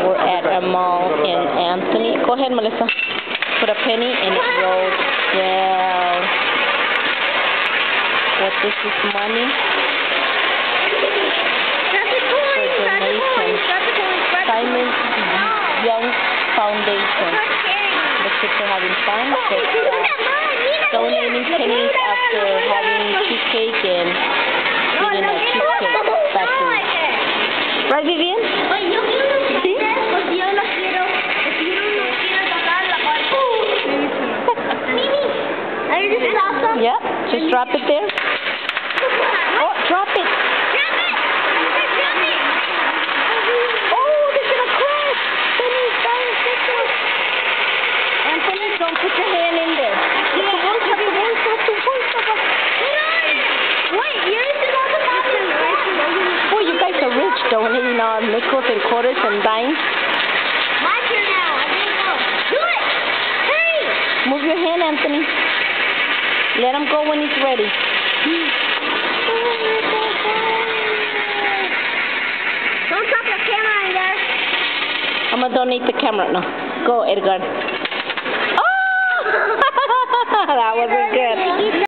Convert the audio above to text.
We're at a mall in Anthony. Go ahead, Melissa. Put a penny and it rolls. Well, what this is money for donation. Simon Young Foundation. The kids are having fun. Donating pennies after having cheesecake and eating a cheesecake factory. Right, Vivian? ¿Sí? Yep, just drop it there. Oh, drop it. Oh, they're going to crash. Anthony, don't put your hand in there. Boy, you guys are rich, donating nickels and quarters and dimes. My turn now. I didn't go. Do it. Hurry. Move your hand, Anthony. Let him go when he's ready. Don't drop your camera in there. I'm going to donate the camera now. Go, Edgar. Oh! That wasn't good.